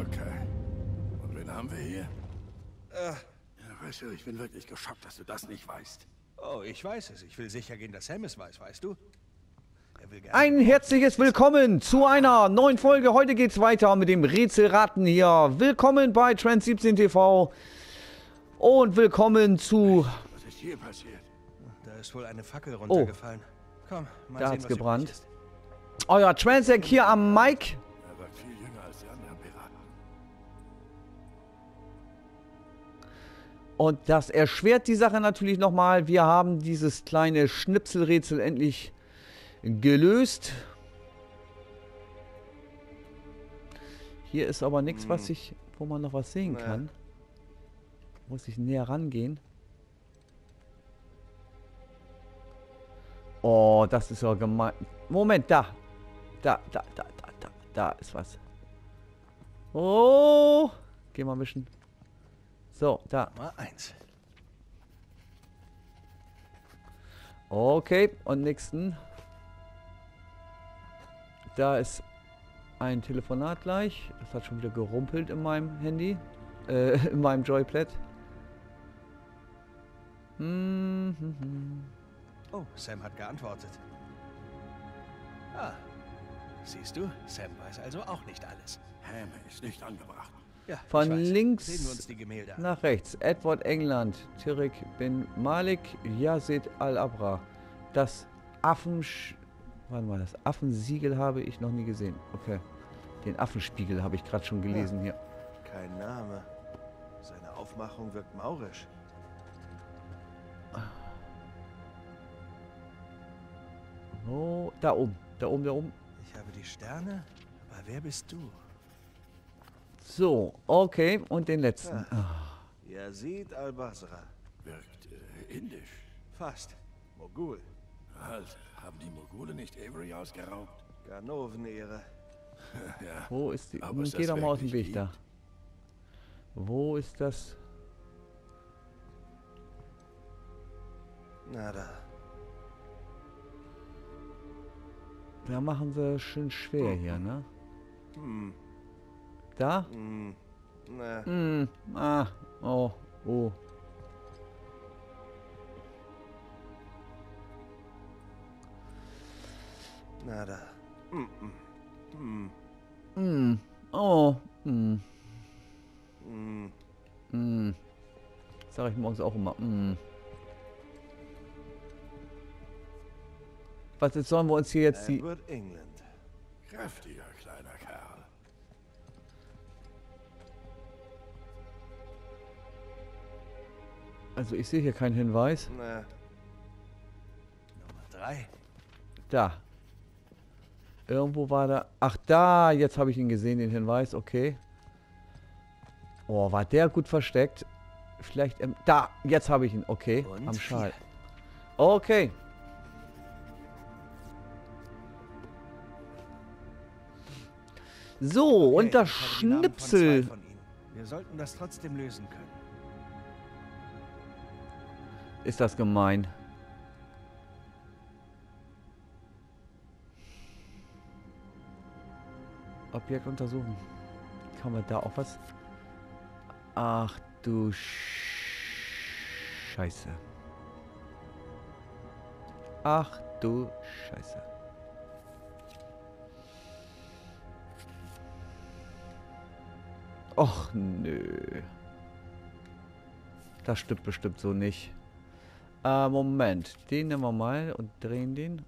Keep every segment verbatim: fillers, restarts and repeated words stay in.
Okay. Und wen haben wir hier? Äh, Ja, weißt du, ich bin wirklich geschockt, dass du das nicht weißt. oh, ich weiß es. Ich will sicher gehen, dass Sam es weiß, weißt du? Er will gerne Ein herzliches Willkommen zu einer neuen Folge. Heute geht's weiter mit dem Rätselraten hier. Willkommen bei Trans siebzehn T V. Und willkommen zu... Was ist hier passiert? Da ist wohl eine Fackel runtergefallen. Komm, mal Da sehen, hat's was gebrannt. übrig ist. Euer Transec hier am Mic. Er wirkt viel jünger als die anderen Piraten. Und das erschwert die Sache natürlich nochmal. Wir haben dieses kleine Schnipselrätsel endlich gelöst. Hier ist aber nichts, was ich, wo man noch was sehen Nee. kann. Muss ich näher rangehen. Oh, das ist ja gemein. Moment, da. Da, da, da, da, da. Da ist was. Oh. Geh mal ein bisschen. So, da. Mal eins. Okay, und nächsten. Da ist ein Telefonat gleich. Das hat schon wieder gerumpelt in meinem Handy. Äh, in meinem Joypad. Hm, hm, hm. Oh, Sam hat geantwortet. Ah, siehst du, Sam weiß also auch nicht alles. Ham ist nicht angebracht. Ja, Von ich weiß. links Sehen wir uns die Gemälde an. nach rechts. Edward England. Tirik bin Malik. Yazid Al-Abra. Das Affensch... Warte mal, das Affensiegel habe ich noch nie gesehen. Okay. Den Affenspiegel habe ich gerade schon gelesen hier. Kein Name. Seine Aufmachung wirkt maurisch. Oh, da oben. Da oben, da oben. Ich habe die Sterne, aber wer bist du? So, okay. Und den letzten. Ah. Yazid al-Basra. Wirkt äh, indisch. Fast. Mogul. Halt, haben die Mogule nicht Avery ausgeraubt? Ganoven-Ehre. Ja. Wo ist die... Aber Nun es geh das doch mal aus dem wirklich Weg da. Wo ist das... Nada. Da machen sie schön schwer hier, ne? Hm. Da? Hm. Na. Hm. Ah. Oh. Oh. Nada. Hm. Hm. Hm. Oh. Hm. Hm. Hm. Sag ich morgens auch immer. Hm. Was jetzt sollen wir uns hier jetzt die... Edward England. Kräftiger kleiner Kerl. Also ich sehe hier keinen Hinweis. Na. Nummer drei. Da. Irgendwo war da... Ach da, jetzt habe ich ihn gesehen, den Hinweis. Okay. Oh, war der gut versteckt? Vielleicht... Ähm, da, jetzt habe ich ihn. Okay, Und am Schal. vier. Okay. So, Okay, und das ich habe die Namen von zwei Schnipsel. von ihnen. Wir sollten das trotzdem lösen können. Ist das gemein. Objekt untersuchen. Kann man da auch was... Ach du Scheiße. Ach du Scheiße. Och nö. Das stimmt bestimmt so nicht. Äh, Moment. Den nehmen wir mal und drehen den.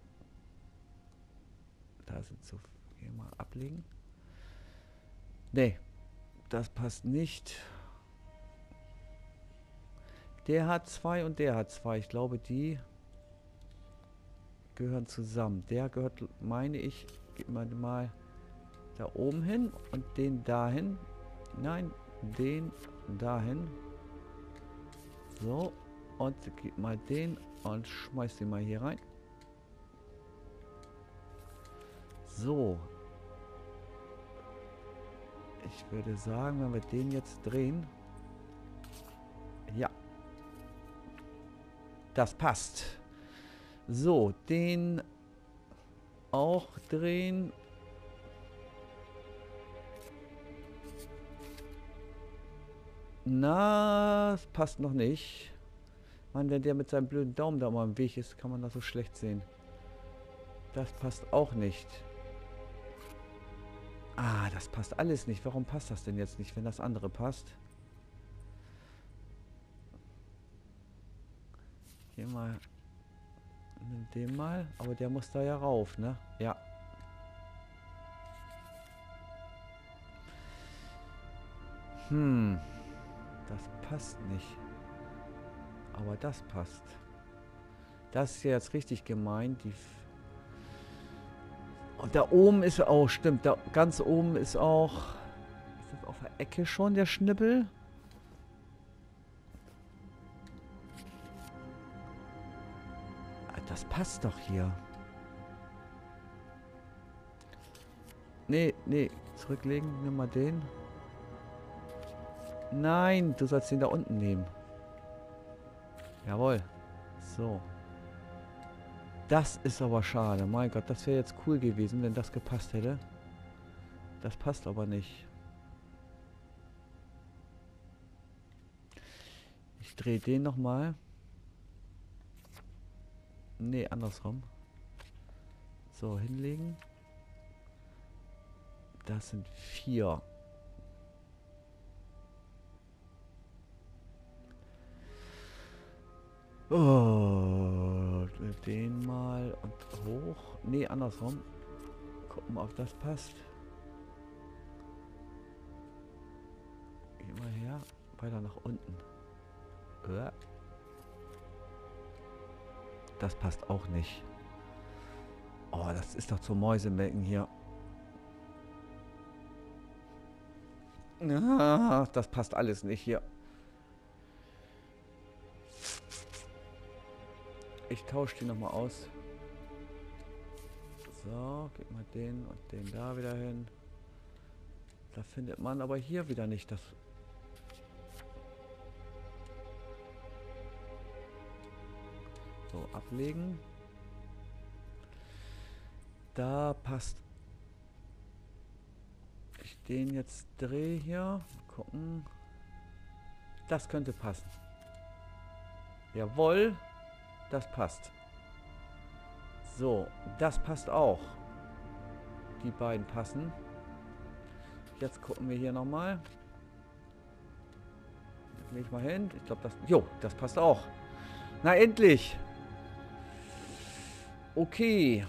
Da sind so... Hier mal ablegen. Nee. Das passt nicht. Der hat zwei und der hat zwei. Ich glaube, die gehören zusammen. Der gehört, meine ich, geht mal, mal da oben hin und den dahin. Nein, den dahin. So, und gib mal den und schmeiß den mal hier rein. So. Ich würde sagen, wenn wir den jetzt drehen. Ja. Das passt. So, den auch drehen. Na, es passt noch nicht. Mann, wenn der mit seinem blöden Daumen da mal im Weg ist, kann man das so schlecht sehen. Das passt auch nicht. Ah, das passt alles nicht. Warum passt das denn jetzt nicht, wenn das andere passt? Hier mal. Nimm den mal. Aber der muss da ja rauf, ne? Ja. Hm. Das passt nicht. Aber das passt. Das ist ja jetzt richtig gemein. Die F Und da oben ist auch, stimmt, da ganz oben ist auch. Ist das auf der Ecke schon der Schnippel? Ah, das passt doch hier. Nee, nee, zurücklegen, nimm mal den. Nein, du sollst den da unten nehmen. Jawohl. So. Das ist aber schade. Mein Gott, das wäre jetzt cool gewesen, wenn das gepasst hätte. Das passt aber nicht. Ich drehe den nochmal. Nee, andersrum. So, hinlegen. Das sind vier. Oh, den mal und hoch. Nee, andersrum. Gucken, ob das passt. Geh mal her. Weiter nach unten. Das passt auch nicht. Oh, das ist doch zum Mäusemelken hier. Ah, das passt alles nicht hier. Ich tausche die nochmal aus. So, gib mal den und den da wieder hin. Da findet man aber hier wieder nicht das. So, ablegen. Da passt. Ich den jetzt drehe hier. Gucken. Das könnte passen. Jawohl. Das passt. So, das passt auch. Die beiden passen. Jetzt gucken wir hier nochmal. Leg ich mal hin. Ich glaube, das... Jo, das passt auch. Na, endlich! Okay.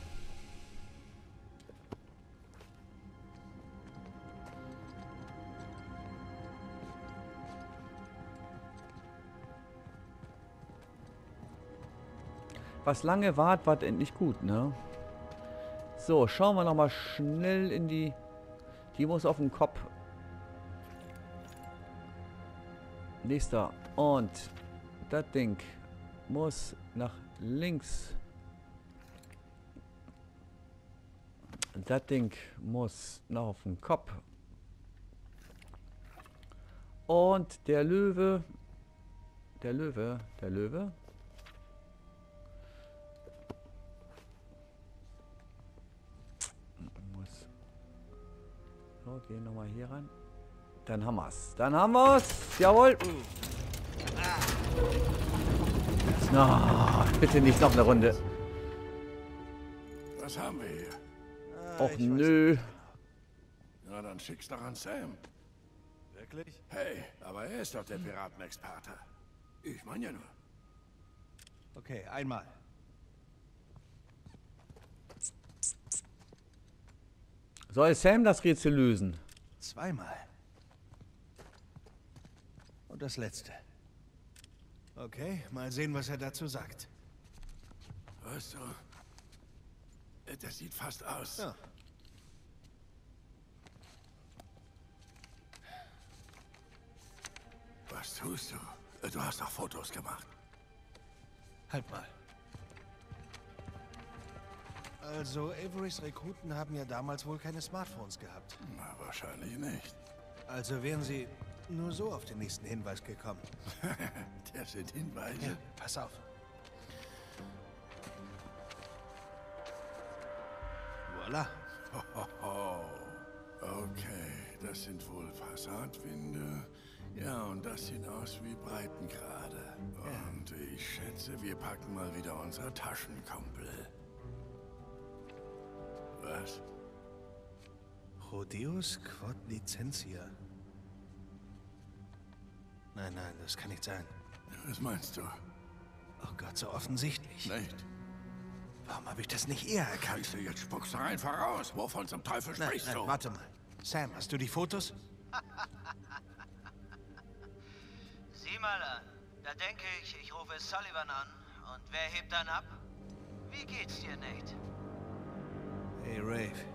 Was lange wart, wart endlich gut, ne? So, schauen wir noch mal schnell in die... Die muss auf den Kopf. Nächster. Und das Ding muss nach links. Das Ding muss noch auf den Kopf. Und der Löwe... Der Löwe... Der Löwe... So, gehen nochmal hier ran. Dann haben wir's. Dann haben wir's. Jawohl. Na, bitte nicht noch eine Runde. Was haben wir hier? Ah, Och nö. Na, dann schick's doch an Sam. Wirklich? Hey, aber er ist doch der Piratenexperte. Ich meine ja nur. Okay, einmal. Soll Sam das Rätsel lösen? Zweimal. Und das letzte. Okay, mal sehen, was er dazu sagt. Weißt du, das sieht fast aus. Ja. Was tust du? Du hast doch Fotos gemacht. Halt mal. Also, Averys Rekruten haben ja damals wohl keine Smartphones gehabt. Na, wahrscheinlich nicht. Also wären sie nur so auf den nächsten Hinweis gekommen. Das sind Hinweise. Ja, pass auf. Voila. Oh, okay, das sind wohl Passatwinde, Ja, und das sieht aus wie Breitengrade. Und ich schätze, wir packen mal wieder unsere Taschenkumpel. Was? Rodeus Quod Licentia. Nein, nein, das kann nicht sein. Was meinst du? Oh Gott, so offensichtlich. Nicht? Warum habe ich das nicht eher erkannt? Kannst du jetzt spuckst du einfach raus? Wovon zum Teufel Nein, sprichst nein, du? warte mal. Sam, hast du die Fotos? Sieh mal an. Da denke ich, ich rufe Sullivan an. Und wer hebt dann ab? Wie geht's dir, Nate? Hey, Rafe.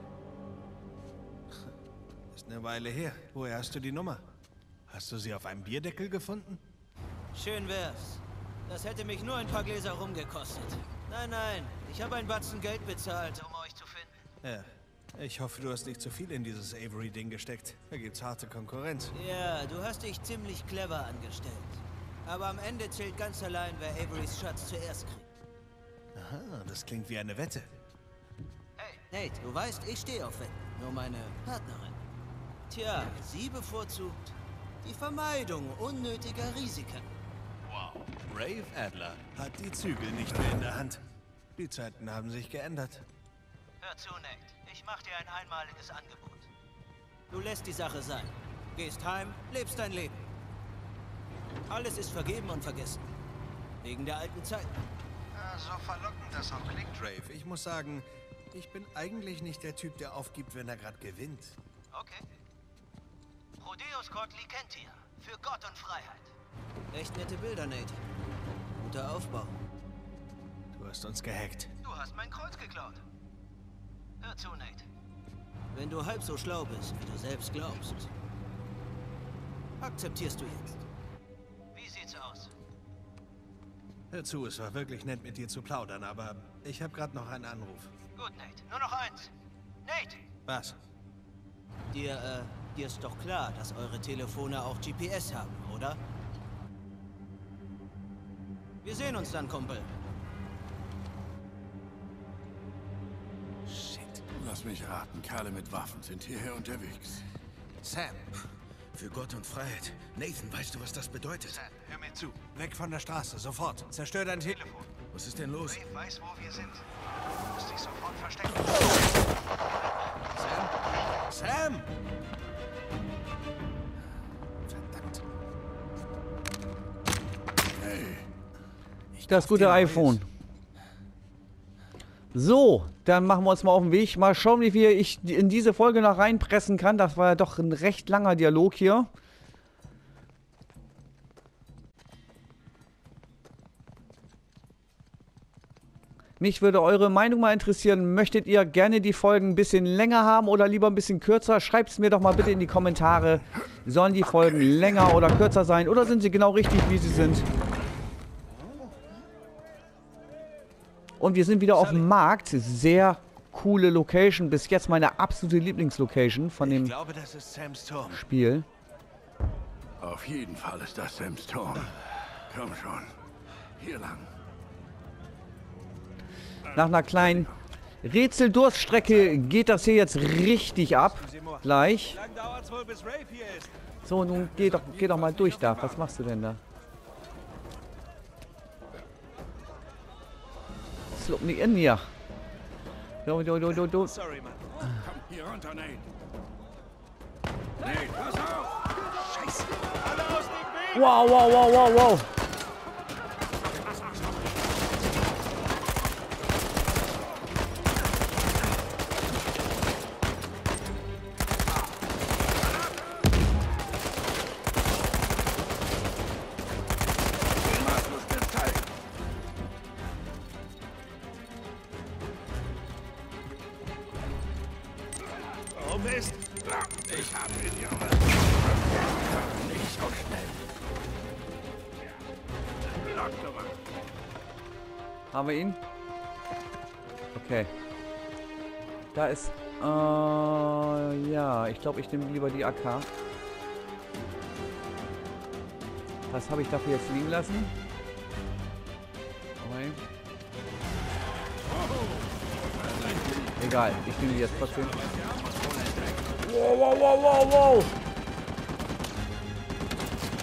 Ist eine Weile her. Woher hast du die Nummer? Hast du sie auf einem Bierdeckel gefunden? Schön wär's. Das hätte mich nur ein paar Gläser rumgekostet. Nein, nein. Ich habe ein Batzen Geld bezahlt, um euch zu finden. Ja. Ich hoffe, du hast nicht zu viel in dieses Avery-Ding gesteckt. Da gibt's harte Konkurrenz. Ja, du hast dich ziemlich clever angestellt. Aber am Ende zählt ganz allein, wer Averys Schatz zuerst kriegt. Aha, das klingt wie eine Wette. Hey, Nate, du weißt, ich stehe auf Wetten. Nur meine Partnerin. Tja, sie bevorzugt die Vermeidung unnötiger Risiken. Wow. Rafe Adler hat die Zügel nicht mehr in der Hand. Die Zeiten haben sich geändert. Hör zu, Nate. Ich mach dir ein einmaliges Angebot. Du lässt die Sache sein. Gehst heim, lebst dein Leben. Alles ist vergeben und vergessen. Wegen der alten Zeiten. Ja, so verlockend das auch klingt, Rafe. Ich muss sagen, ich bin eigentlich nicht der Typ, der aufgibt, wenn er gerade gewinnt. Okay. Rodeus Quod Licentia. Für Gott und Freiheit. Echt nette Bilder, Nate. Guter Aufbau. Du hast uns gehackt. Du hast mein Kreuz geklaut. Hör zu, Nate. Wenn du halb so schlau bist, wie du selbst glaubst, akzeptierst du jetzt. Wie sieht's aus? Hör zu, es war wirklich nett, mit dir zu plaudern, aber ich habe gerade noch einen Anruf. Gut, Nate. Nur noch eins. Nate! Was? Dir, äh, dir ist doch klar, dass eure Telefone auch G P S haben, oder? Wir sehen uns dann, Kumpel. Shit. Lass mich raten, Kerle mit Waffen sind hierher unterwegs. Sam. Für Gott und Freiheit. Nathan, weißt du, was das bedeutet? Sam, hör mir zu. Weg von der Straße, sofort. Zerstör dein Telefon. Was ist denn los? Rafe weiß, wo wir sind. Du musst dich sofort verstecken. Sam? Sam! Verdammt. Hey, Das gute iPhone. So, dann machen wir uns mal auf den Weg. Mal schauen, wie viel ich in diese Folge noch reinpressen kann. Das war ja doch ein recht langer Dialog hier. Mich würde eure Meinung mal interessieren. Möchtet ihr gerne die Folgen ein bisschen länger haben oder lieber ein bisschen kürzer? Schreibt es mir doch mal bitte in die Kommentare. Sollen die Folgen länger oder kürzer sein? Oder sind sie genau richtig, wie sie sind? Und wir sind wieder auf dem Markt. Sehr coole Location. Bis jetzt meine absolute Lieblingslocation von dem Ich glaube, das ist Sams Turm. Spiel. auf jeden Fall ist das Sam's Turm. Komm schon. Hier lang. Nach einer kleinen Rätseldurststrecke geht das hier jetzt richtig ab. Gleich. Wie lange dauert es wohl, bis Rafe hier ist? So, nun geh doch, geh doch mal durch da. Was machst du denn da? Slop nicht in hier. Do, do, do, do, do. Sorry, Mann. Komm hier runter, Nate. Nate, pass auf! Scheiße. Alle aus dem Weg! Wow, wow, wow, wow, wow. Oh, Mist. Ich hab ihn, Junge. Nicht so schnell. Lock, Nummer. Haben wir ihn? Okay. Da ist... Äh, ja, ich glaube, ich nehme lieber die A K. Was habe ich dafür jetzt liegen lassen? Okay. Egal, ich nehme die jetzt trotzdem. Wow, wow, wow, wow, wow!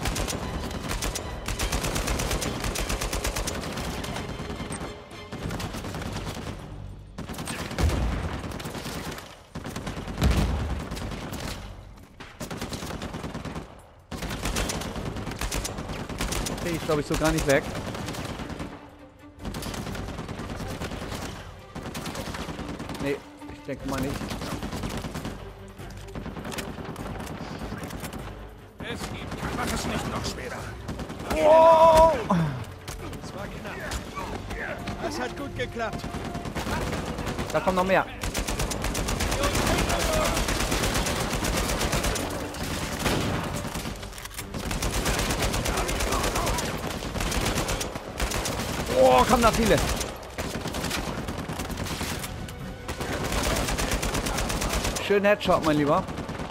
ich, glaube ich, so gar nicht weg. Nee, ich denke mal nicht. Es gibt. Mach es nicht noch schwerer. Wow! Das war knapp. Das hat gut geklappt. Da kommt noch mehr. Oh, kommen da viele. Schön Headshot, mein Lieber.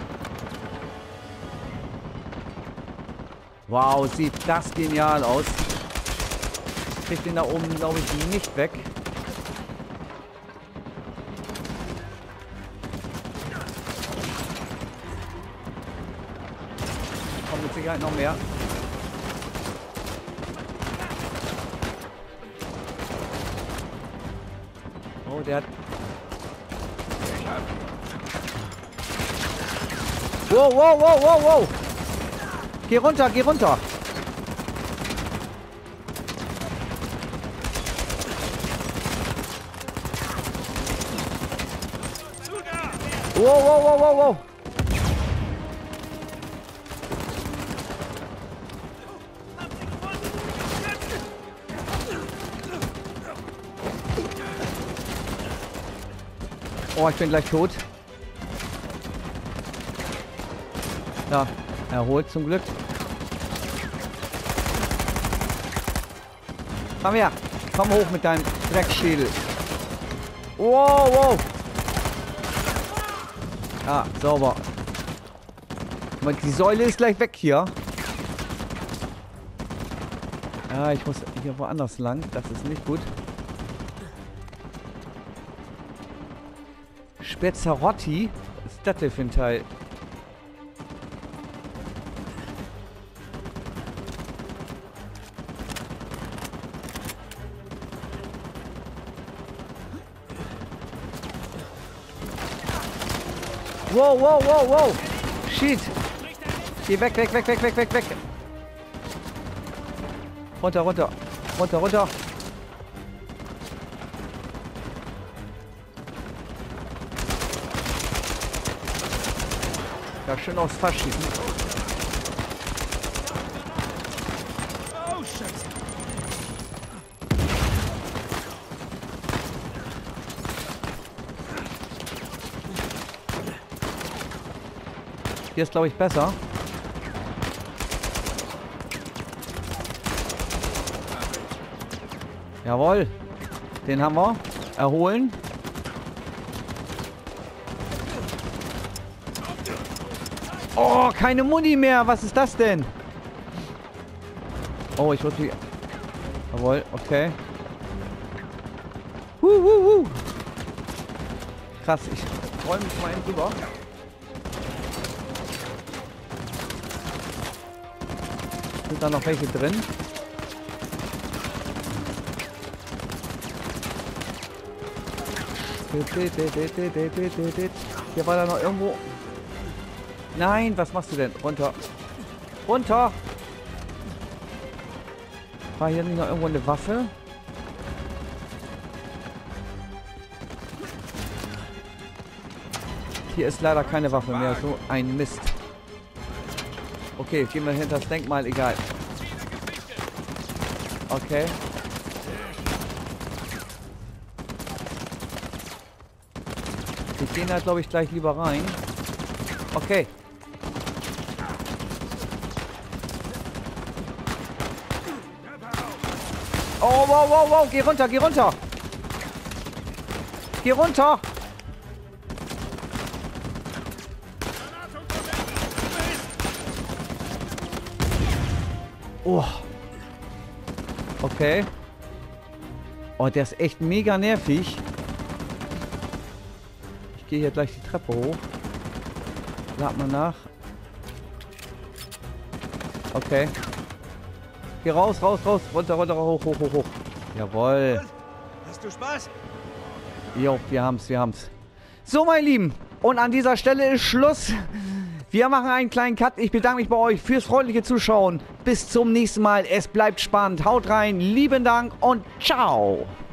Wow, sieht das genial aus. Ich krieg den da oben, glaube ich, nicht weg. Kommt mit Sicherheit noch mehr. Oh, der hat... Wow, wow, wow, wow, wow! Geh runter, geh runter! Wow, wow, wow, wow, wow! Oh, ich bin gleich tot. Ja, erholt zum Glück. Komm her. Komm hoch mit deinem Dreckschädel. Wow, wow. Ah, sauber. Die Säule ist gleich weg hier. Ja, ich muss hier woanders lang. Das ist nicht gut. Spezzarotti? Was ist das denn für ein Teil? Wow, wow, wow, wow! Shit! Geh weg, weg, weg, weg, weg, weg, weg! Runter, runter! Runter, runter! Ja, schön aufs Fass schießen. Oh, Scheiße. Hier ist, glaube ich, besser. Jawohl. Den haben wir. Erholen. Oh, keine Muni mehr. Was ist das denn? Oh, ich wollte... Jawohl, okay. Huh, huh, huh. Krass, ich räume mich mal eben drüber. Sind da noch welche drin? Hier war da noch irgendwo... Nein, was machst du denn? Runter. Runter! War hier nicht noch irgendwo eine Waffe? Hier ist leider keine Waffe mehr. So ein Mist. Okay, gehen wir hinter das Denkmal, egal. Okay. Wir gehen da, glaube ich, gleich lieber rein. Okay. Oh, wow, wow, wow. Geh runter, geh runter. Geh runter. Oh. Okay. Oh, der ist echt mega nervig. Ich gehe hier gleich die Treppe hoch. Lad mal nach. Okay. Geh raus, raus, raus. Runter, runter, hoch, hoch, hoch, hoch. Jawohl. Hast du Spaß? Jo, wir haben's, wir haben's. So, meine Lieben. Und an dieser Stelle ist Schluss. wir machen einen kleinen Cut. Ich bedanke mich bei euch fürs freundliche Zuschauen. Bis zum nächsten Mal. Es bleibt spannend. Haut rein. Lieben Dank und ciao.